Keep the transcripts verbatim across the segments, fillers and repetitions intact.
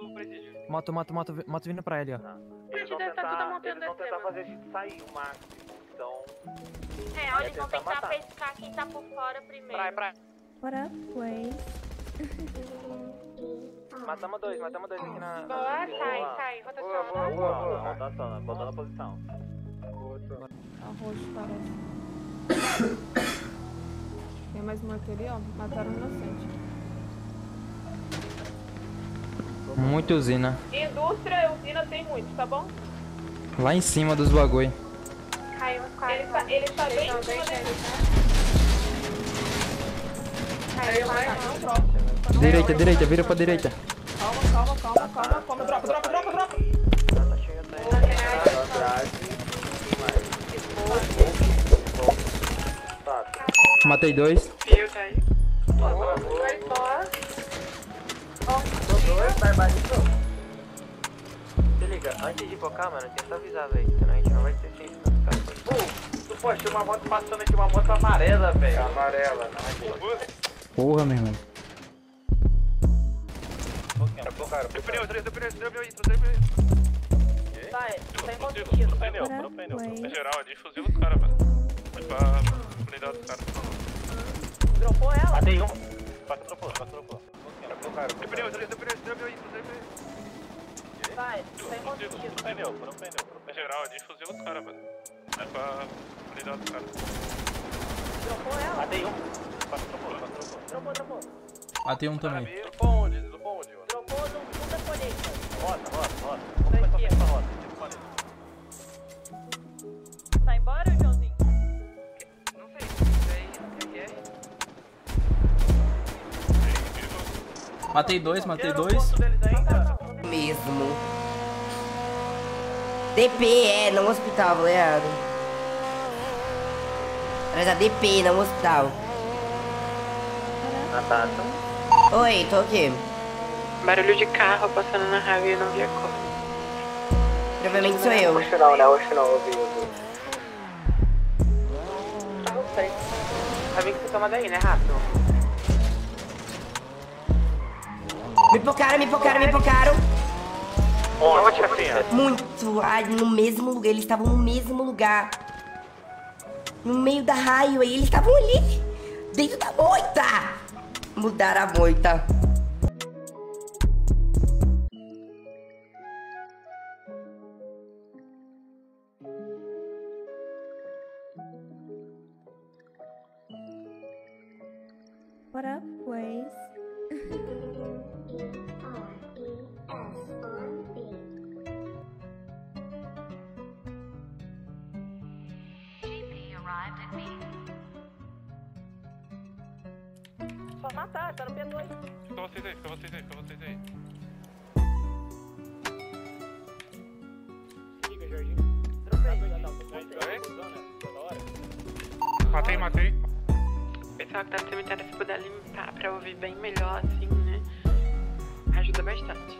do presídio. Moto, moto, moto, moto vindo pra ele, ó. Eles vão tentar, eles vão tentar fazer a gente sair o máximo, então... É, ó, eles vão tentar pescar quem tá por fora primeiro. Praia, praia. Bora, Waze. Matamos dois, matamos dois aqui na... Boa, sai, sai, rotação. Boa, boa, boa, boa. Rotação, botando a posição. Arroz parece. Tem mais um aqui, ó. Mataram um inocente. Muito usina. Indústria, usina tem muito, tá bom? Lá em cima dos bagulho. Caiu uns quatro. Ele tá, ele tá bem em cima dele. Caiu mais Não, próximo. Direita, direita, vira pra direita. Calma, calma, calma, calma, calma. Dropa, dropa, dropa, dropa. Tá chegando aí. Atrás. Matei dois. Viu, tá aí. Vai fora. Dois, tá embaixo de novo. Se liga, antes de focar, mano, tenta avisar, velho. Senão a gente não vai ter chance de ficar. Pô, pô, tinha uma moto passando aqui, uma moto amarela, velho. Amarela, não. Porra, meu irmão. Deu pneu, deu pneu, deu pneu aí, deu pneu. Vai, tem Fuzil, combustível. no pneu, Bora, no pneu. Waze. É geral, é de fuzil do cara, velho. É pra blindar dos caras. Dropou ela? Matei um. Faca dropou, faca dropou. Deu pneu, deu pneu, deu pneu, deu pneu aí, deu pneu. Vai, tem Fuzil, combustível. no pneu, no pneu. É geral, é de fuzil do cara, velho. É pra blindar dos caras. Dropou ela? Matei um. Faca dropou, faca dropou. Dropou, dropou. Matei um também. Dropou onde? Dropou onde, mano? Dropou no fundo da colheita. Rota, rota, rota. Vamos começar essa rota. Tá embora, Joãozinho? Não sei, Matei dois, matei Tira o dois. ponto deles ainda. Mesmo. D P, é, não hospital, falei errado. Mas a D P, não hospital. Natata. Oi, tô aqui. Barulho de carro passando na rua e não vi a cor. Provavelmente sou eu. Oxe não, né? Oxe não, ouvi, ouvi. Carro preto. Vai ver que você toma daí, né, rápido? Me pocaram, me pocaram, me pocaram. Onde, chefinha? Muito. Ai, no mesmo lugar. Eles estavam no mesmo lugar. No meio da highway. Eles estavam ali. Dentro da moita. Mudaram a moita. Bora, Waze. Só matar, tá no P dois. Fica vocês aí, fica vocês aí, fica vocês aí. Liga, Jorginho. Matei, matei. Pessoal que tá no cemitério, se puder limpar pra ouvir bem melhor, assim, né? Ajuda bastante.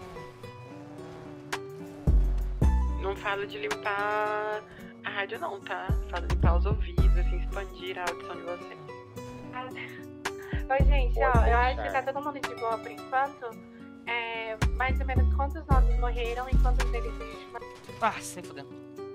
Não falo de limpar a rádio não, tá? Falo de limpar os ouvidos, assim, expandir a audição de vocês. Oi, gente, ó, eu acho que tá todo mundo de boa por enquanto. É, mais ou menos quantos nossos morreram e quantos deles a gente matou? Ah, sem fudendo.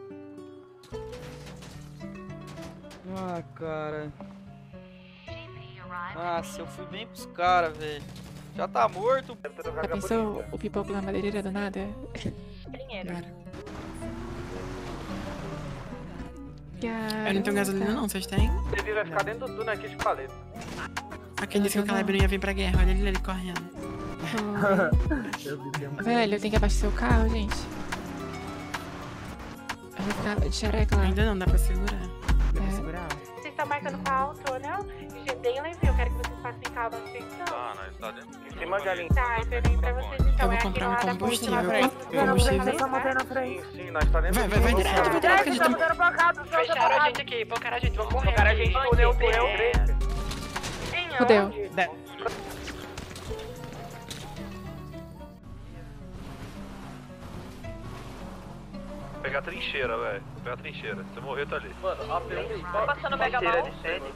Ah, cara. Nossa, eu fui bem pros caras, velho. Já tá morto. Já pensou o pipoco na madeireira do nada? Dinheiro. Eu não tenho gasolina não, vocês têm? Ele vai ficar dentro do túnel aqui de paleta. Ah, quem disse que o Caleb não ia vir pra guerra, olha ele ali correndo. Velho, eu tenho que abastecer o carro, gente. Eu vou ficar de xereca lá. Ainda não, dá pra segurar. Dá pra segurar? Vocês estão marcando qual túnel? Bem leve, eu quero que vocês passem calma assim. Ah, nós tá dentro. Em cima de alinha. Tá, eu tenho pra vocês então. Eu vou é comprar um aquele lá da combustível. ponte lá. Combustível. Sim, sim, nós tá dentro Vai, do vai, vai túnel. direto, vai direto, que a gente tá... Fecharam a gente aqui, focaram a gente, vamos morrer. Cara, a gente aqui. túnel, túnel, É. Em Fudeu. onde? Pegar a trincheira, velho. Pegar a trincheira. Se você morrer, tá ali. Mano, a P um Tá passando mega mal. de sede.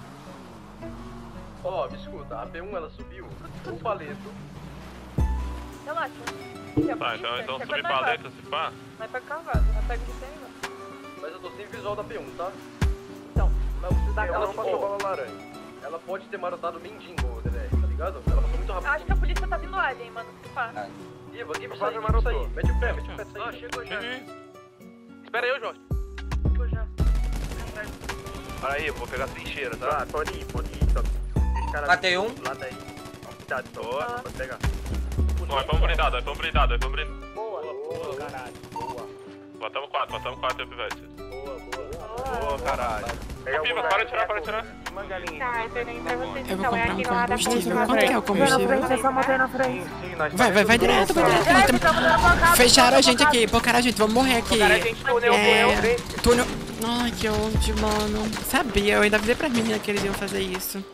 Ó, me escuta, a P um ela subiu o paleto. Relaxa. Tá, então, então subir pra dentro, se pá. Vai pra cavado, vai pra que tem, Mas eu tô sem visual da P um, tá? Então, Mas você tá ela ela passou bala laranja. Ela pode ter marotado mendigo, D D R, tá ligado? Ela passou muito rápido. acho que a polícia tá vindo alien, mano. Se pá. Iva, Iva, sai, Iva, sai. Mete o pé, mete o pé, sai. Ah, chegou já. Espera aí, Jorge. Chegou já. Para aí, eu vou pegar a trincheira, tá? Tá, pode ir, pode ir. Só. Matei um. Lá daí. Cuidado, Boa. pode pegar. Nós fomos brindados, nós fomos brindados, nós fomos brindados. Boa. Boa, caralho. Boa. Botamos quatro, botamos quatro, pivete. Boa, boa. Boa, caralho. Pega Ô, Pivas, para de tirar, para de tirar. Uma galinha. Tá, eu nem pra vocês Eu vou então, é comprar um aqui no lado da combustível. frente. Quanto que é o combustível? Sim, sim, nós Vai, vai, vai direto, vai direto. Fecharam a gente aqui. Pô, cara, gente, vamos morrer aqui. Cara, a gente túnel, É, túnel. Ai, que ódio, mano. Sabia, eu ainda avisei pras meninas que eles iam fazer isso.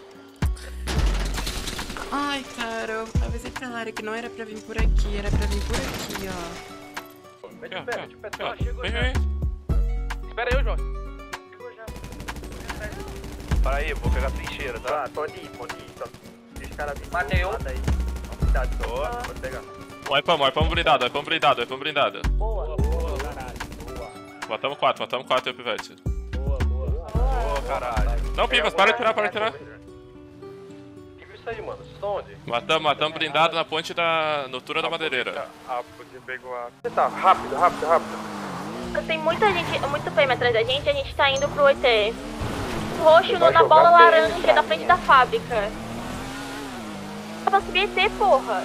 Ai, cara, eu avisei pra Lara que não era pra vir por aqui, era pra vir por aqui, ó. Mete o pé, mete o pé. Ó, Ah, chegou vem, já. vem. Espera aí, Jorge. Chegou já. Para aí, eu vou pegar a trincheira, tá? Tá, pode ir, pode ir. Só. Deixa o cara vir. Matei um. Lá daí. Cuidado, só. Boa. Pode pegar. Nós fomos, nós fomos brindados, nós fomos brindados, nós fomos brindados. Boa. Boa, caralho. Boa. Botamos quatro, botamos quatro, pivete. Boa, boa. Boa, caralho. Não, Pivas, para de tirar, para de tirar. Que viu isso aí, mano? Vocês estão onde? Matamos, matamos blindado na ponte da notura da madeireira. Ah, porque pegou a... Você tá, rápido, rápido, rápido. Tem muita gente, muito P M atrás da gente, a gente tá indo pro E T. Roxo no, vai na jogar bola P M laranja, pra na mim. frente da fábrica. Dá pra subir E T, porra.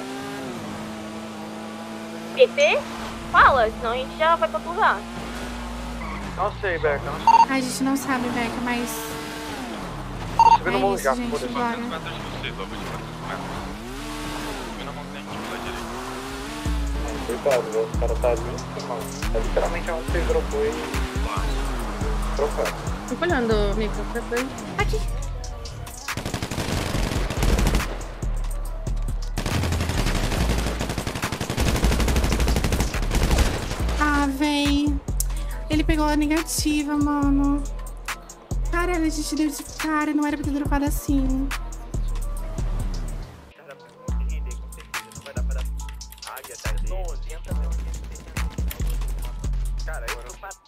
E T? Fala, senão a gente já vai pra outro lugar. Não sei, Beca, não sei. A gente não sabe, Beca, mas Tô subindo é no isso, lugar, gente, foda-se. bora. Cuidado, o cara tá ali, irmão. É literalmente onde você dropou e... Trocando. Fico olhando o micro pra frente. Aqui. Ah, véi. Ele pegou a negativa, mano. Cara, a gente deu de cara, não era pra ter dropado assim. Cara, não se render, com certeza. Não vai dar pra dar águia atrás dele. Cara, eu tô parado.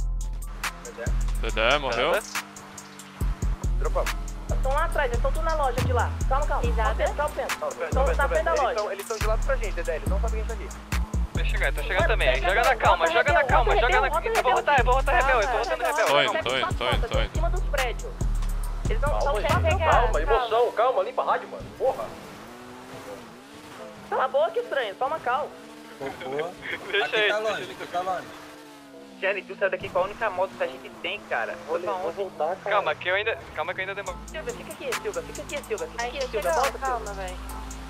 Dedé, morreu? Dropa. Estão lá atrás, eles estão tudo na loja de lá. Calma, calma. Exato. Calma, calma. Estão na frente da loja. Eles estão de lado pra gente, Dedé. Eles não sabem quem tá aqui. Tô chegando, tô chegando também. Joga na calma, joga na calma, joga na. Eu vou rotar, eu vou rotar rebel, eu tô rotando rebel. Tô indo, tô indo, tô indo, tô Em indo. cima dos prédios. Eles não Calma, estão gente, calma, emoção, calma, limpa a rádio, mano. Porra. Cala a boca, estranho. Toma calma. Deixa aí. Tá longe, aqui tá longe. Jenny, tu sai daqui com a única moto que a gente tem, cara. Vou, vou voltar, cara. Calma, que eu ainda. Calma que eu ainda demoro. Silvia, fica aqui, Silvia. Fica aqui, Silvia. Fica Aí aqui, chega, Silvia. Volta, calma, Silvia. velho.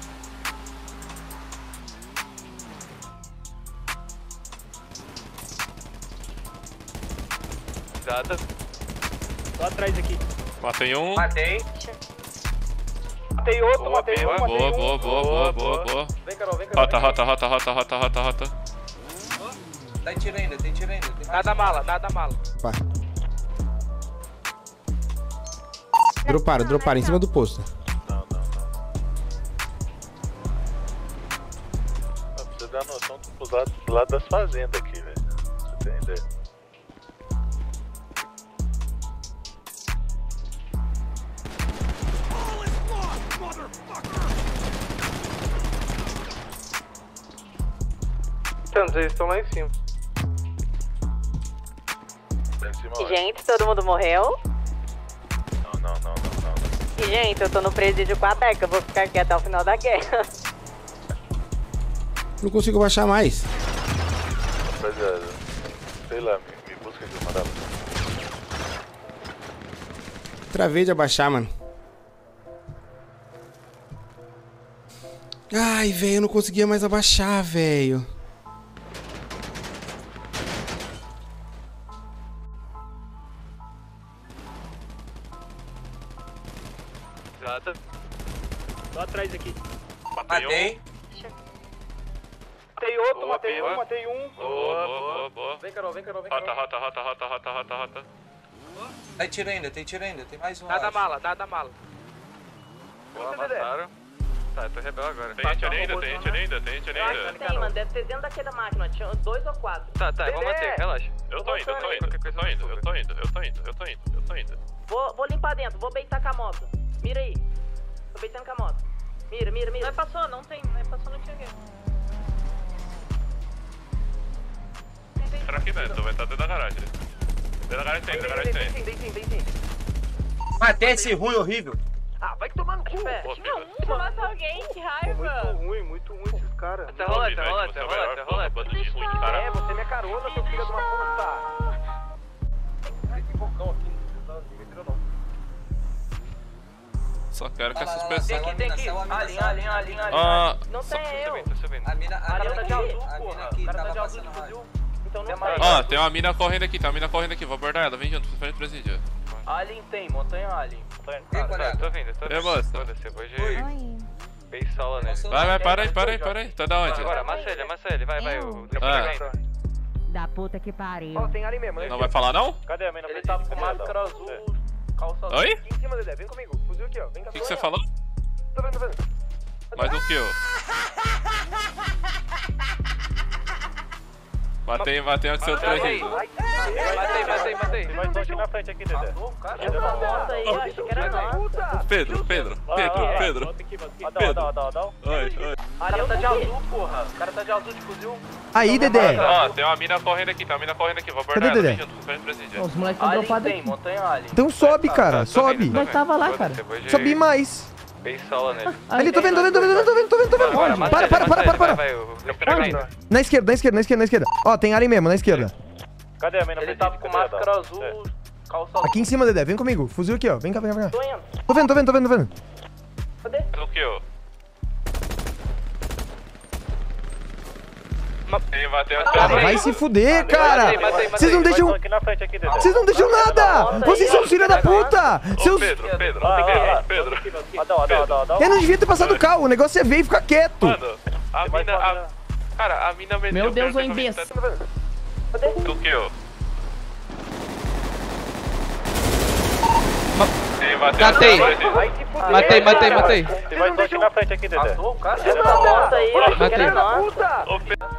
Exato. Tô atrás aqui. Matei um. Matei. Matei outro, Boa, matei um, boa, matei boa, um. boa, boa, boa, boa, boa. Vem, Carol, vem, Carol. Rota, rota, rota, rota, rota, rota, rota. Tem tiro ainda, tem tiro ainda. Tem mais Nada um. mala, nada mala. Opa. Droparam, droparam em cima do posto. Não, não, não. Pra você dar noção, tô pro lado, do lado das fazendas aqui, velho. Você tem ideia? Eles estão lá em cima. Tá em cima onde? Gente, todo mundo morreu? Não, não, não, não, não. Gente, eu tô no presídio com a Beca. Eu vou ficar aqui até o final da guerra. Não consigo baixar mais. Rapaziada, sei lá, me, me busca aqui, eu mandava. Travei de abaixar, mano. Ai, velho, eu não conseguia mais abaixar, velho. Exato. Tô atrás aqui. Matei. Matei outro, Boa, matei boa. um, matei um. Boa, boa, boa, boa. Vem, Carol, vem, Carol, vem, Rota, Carol. rota, rota, rota, rota, rota, rota. Tem tiro ainda, tem tiro ainda. Tem mais um. Nada acho. mala, nada mala. Boa, Você, Dedé? mataram. Tá, tô rebel agora. Tem gente ali ainda, tem gente ali ainda, tem gente ali ainda. Tem, mano, deve ter dentro daquela máquina, tinha dois ou quatro. Tá, tá, vamos manter, relaxa. Eu tô indo, eu tô indo, eu tô indo, eu tô indo, eu tô indo, eu tô indo, eu tô indo. Vou, vou limpar dentro, vou beitar com a moto. Mira aí. Tô beitando com a moto. Mira, mira, mira. Não passou, não tem, não passou, não tinha ninguém. Entra aqui dentro, vai estar dentro da garagem. Dentro da garagem tem, dentro da garagem tem. Tem, tem, tem, tem. Matei esse ruim horrível. Ah, vai tomar no cu. Não, mata alguém, que raiva. ruim, muito ruim esses caras. Até rola, até rola, até rola, até rola. Bando de ruim de cara. É, você é minha carona, seu filho de uma puta. Tem bocão aqui, não entra não. Só quero que Lá, lá, essas lá, pessoas... Tem aqui, tem aqui. Alinha, alinha, alinha, alinha. Ah, Não Tô tem eu. subindo, tô subindo. A mina, a Cara mina tá de aqui, azul, a mina porra. aqui Cara tá tava de azul passando de rádio. fuzil. Então não mais. sai. ó, tem uma mina correndo aqui, tem uma mina correndo aqui, vou abordar ela, vem junto, frente do presídio. Alien tem, montanha Alien. Ei, Tá, colega. tô vindo, tô Ei, vindo. moça. Foda-se, eu vou de Oi. base solo nele. Vai, vai, para aí, para aí, para aí, tá da onde? Agora, amassa ele, amassa ele, vai, vai. O Ah. Da puta que pariu. Ó, tem ali mesmo. Não vai falar não? Cadê a mina? Ele tava com máscara azul, calça azul. Oi? Aqui em cima, Dedé, vem comigo. Fuzil aqui, ó. Vem cá. O que, que você falou? Tô vendo, tô vendo. Mais o que, ô? Matei, matei o seu presídio. Matei, matei, matei. Tem mais um aqui na frente aqui, Dedé. Essa moto aí, eu acho que era nossa. Pedro, Pedro, Pedro, Pedro. Adão, Adão, Adão. Oi, oi. O cara tá de azul, porra. O cara tá de azul de fuzil. Aí, Dedé. Ó, tem uma mina correndo aqui, tem uma mina correndo aqui, vou abordar Cadê, ela, Dedé? vem junto, frente do presídio. Os moleques estão Alien dropados tem, aqui. montanha Alien. Então sobe, cara, Tô sobe. vindo, tô Nós tava lá, Foda-se, cara. eu vou de Sobe mais. base solo nele. Ali, tô vendo, tô vendo, tô vendo, tô vendo, tô vendo, tô vendo. Agora, amassa Para, ele, para, para, amassa para, ele, para. vai, vai, o capitão ainda. Na esquerda, na esquerda, na esquerda, na esquerda. Ó, tem alien mesmo, na esquerda. Cadê a mina? Ele tava com máscara azul, calça azul. Aqui em cima, Dedé, vem comigo. Fuzil aqui, ó. Vem cá, vem cá, vem cá. Tô indo. Tô vendo, tô vendo, tô vendo, tô vendo. Cadê? Mas o que, ô? Matei, matei, Ah, vai se fuder, cara. Matei, matei, matei. Vocês não Mais um deixam... aqui na frente aqui, Dedé. Vocês não deixam nada. Vocês são filha da puta. Ô, Seus... Pedro, Pedro, Vai, vai, vai. Pedro. Adão, Adão, Adão, Adão. Eu não devia ter passado o carro. O negócio é ver e ficar quieto. Mano, a Tem mais mina... uma a- mina. Cara, a mina meteu... Meu Deus, o ô imbecil. Do que, ô? Matei. Matei, matei, matei. Tem mais um aqui na frente aqui, Dedé. Passou o cara? Essa moto aí, eu acho que era nossa. Ô, Pedro.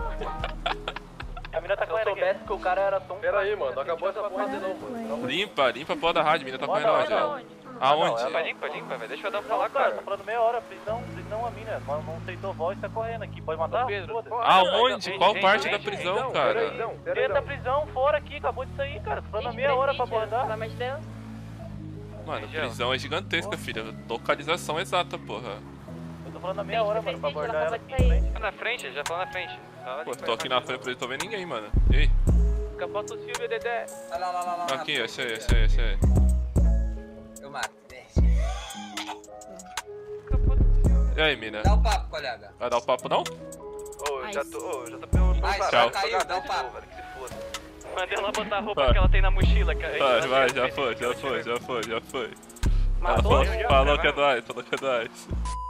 A mina tá Se eu correndo aqui. soubesse que o cara era tão... Pera aí, mano, não acabou essa porra de novo. Limpa, limpa a porra da rádio, mina tá correndo onde, ó. Aonde? Limpa, limpa, limpa, velho. Deixa eu dar pra lá, Não, cara, cara. tá falando meia hora, prisão, prisão a mina. Não, não aceitou voz, tá correndo aqui. Pode matar? Pedro. Aonde? Qual Gente, parte gente, da gente, prisão, cara? Dentro da prisão, fora aqui, acabou de sair, cara. Tô falando há meia hora pra abordar. Pelo amor de Deus. Mano, prisão é gigantesca, filha. Localização exata, porra. Eu tô falando há meia hora, mano, pra abordar ela aqui. Tá na frente, ele já tá na frente. Tá lá Pô, de tô aqui na frente, não tô vendo ninguém, mano. Ei, Capota o Silvio, Dedé. Olha lá, lá, lá, lá. aqui, achei, achei, achei. Eu mato. Deixa. E aí, mina? Dá o papo, colega. Vai dar o papo, não? Ô, eu já tô, ô, já tô pelo... Vai, Tchau. já caiu, dá o papo. Velho, que se foda. Mandei ela botar a roupa Vai. que ela tem na mochila, cara. Vai, vai, já foi, já foi, já foi, já foi. Ela Matou? falou, falou que é nóis, falou que é nóis.